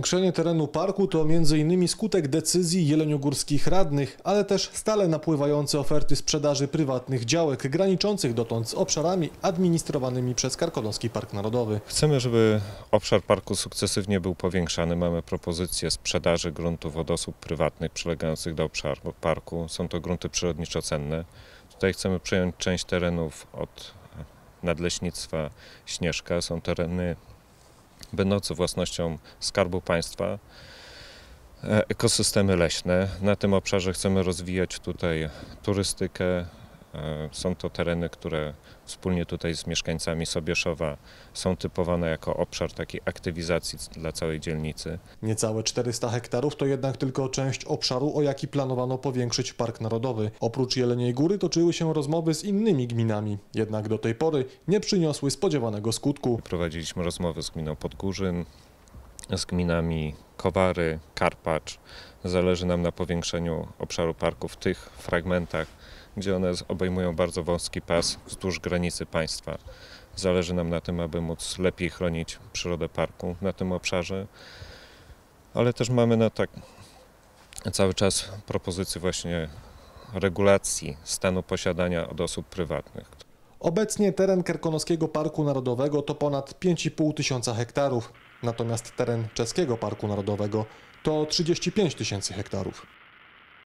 Powiększenie terenu parku to m.in. skutek decyzji jeleniogórskich radnych, ale też stale napływające oferty sprzedaży prywatnych działek graniczących dotąd z obszarami administrowanymi przez Karkonoski Park Narodowy. Chcemy, żeby obszar parku sukcesywnie był powiększany. Mamy propozycję sprzedaży gruntów od osób prywatnych przylegających do obszaru parku. Są to grunty przyrodniczo cenne. Tutaj chcemy przejąć część terenów od Nadleśnictwa Śnieżka. Są tereny będące własnością Skarbu Państwa, ekosystemy leśne. Na tym obszarze chcemy rozwijać tutaj turystykę. Są to tereny, które wspólnie tutaj z mieszkańcami Sobieszowa są typowane jako obszar takiej aktywizacji dla całej dzielnicy. Niecałe 400 hektarów to jednak tylko część obszaru, o jaki planowano powiększyć Park Narodowy. Oprócz Jeleniej Góry toczyły się rozmowy z innymi gminami, jednak do tej pory nie przyniosły spodziewanego skutku. Prowadziliśmy rozmowy z gminą Podgórzyn, z gminami Kowary, Karpacz. Zależy nam na powiększeniu obszaru parku w tych fragmentach, gdzie one obejmują bardzo wąski pas wzdłuż granicy państwa. Zależy nam na tym, aby móc lepiej chronić przyrodę parku na tym obszarze, ale też mamy na tak cały czas propozycje właśnie regulacji stanu posiadania od osób prywatnych. Obecnie teren Karkonoskiego Parku Narodowego to ponad 5,5 tysiąca hektarów, natomiast teren Czeskiego Parku Narodowego to 35 tysięcy hektarów.